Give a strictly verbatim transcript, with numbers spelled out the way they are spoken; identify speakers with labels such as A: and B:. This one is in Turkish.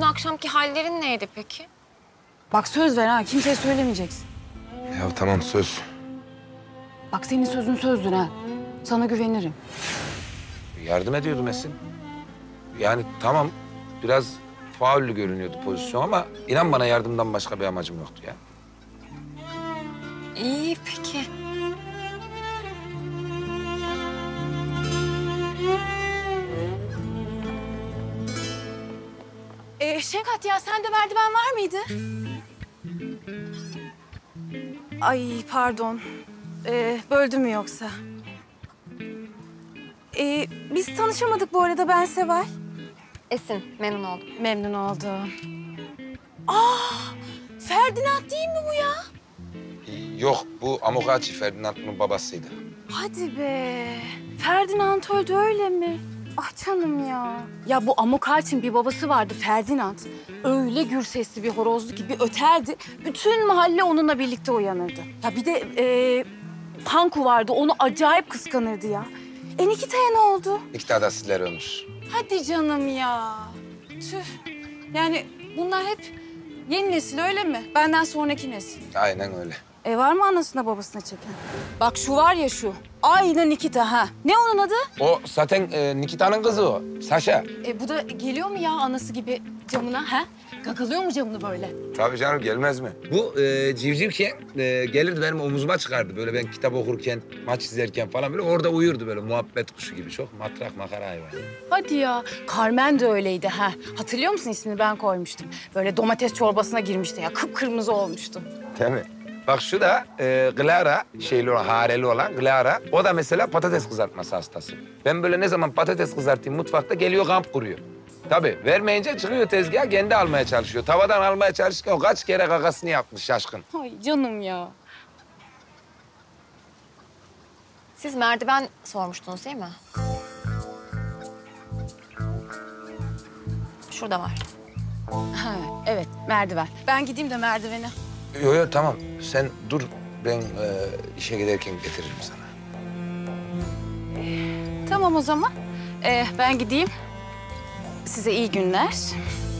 A: akşamki hallerin neydi peki?
B: Bak söz ver ha, kimseye söylemeyeceksin.
C: Ya tamam söz.
B: Bak senin sözün sözdür ha. Sana güvenirim.
C: Yardım ediyordum Esin. Yani tamam biraz faullü görünüyordu pozisyon ama inan bana yardımdan başka bir amacım yoktu ya.
A: İyi peki.
B: Ee, Şevkat ya sende merdiven var mıydı? Ay pardon. Ee, böldüm mü yoksa? Ee, biz tanışamadık bu arada, ben Seval.
A: Esin, memnun oldum.
B: Memnun oldum. Aa, Ferdinand değil mi bu ya?
C: Yok bu Amokachi Ferdinand'ın babasıydı.
B: Hadi be. Ferdinand öldü öyle mi? Ah canım ya. Ya bu Amokachi'nin bir babası vardı Ferdinand. Öyle gür sesli bir horozlu ki bir öterdi. Bütün mahalle onunla birlikte uyanırdı. Ya bir de e, Panku vardı, onu acayip kıskanırdı ya. E Nikita'ya ne oldu?
C: Nikita da sizler ölmüş.
B: Hadi canım ya. Tüh. Yani bunlar hep yeni nesil öyle mi? Benden sonraki nesil.
C: Aynen öyle.
B: E var mı anasına babasına çeken? Bak şu var ya şu. Aynı Nikita ha. Ne onun adı?
C: O zaten e, Nikita'nın kızı o. Saşa.
B: E bu da geliyor mu ya anası gibi camına ha? Gagalıyor mu camını böyle?
C: Tabii canım gelmez mi? Bu e, civcivken e, gelirdi benim omuzuma çıkardı. Böyle ben kitap okurken, maç izlerken falan böyle orada uyurdu böyle muhabbet kuşu gibi. Çok matrak makara hayvan.
B: Hadi ya. Carmen de öyleydi ha. Hatırlıyor musun, ismini ben koymuştum. Böyle domates çorbasına girmişti ya. Kıpkırmızı olmuştu.
C: Değil mi? Bak şu da e, Clara, şeyli olan, hareli olan Clara. O da mesela patates kızartması hastası. Ben böyle ne zaman patates kızartayım mutfakta geliyor kamp kuruyor. Tabii vermeyince çıkıyor tezgaha kendi almaya çalışıyor. Tavadan almaya çalışırken o kaç kere kakasını yapmış şaşkın.
B: Ay canım ya.
A: Siz merdiven sormuştunuz değil mi? Şurada var.
B: Ha, evet merdiven. Ben gideyim de merdiveni.
C: Yo yo tamam sen dur ben e, işe giderken getiririm sana.
B: Tamam o zaman. Ee, ben gideyim. Size iyi günler.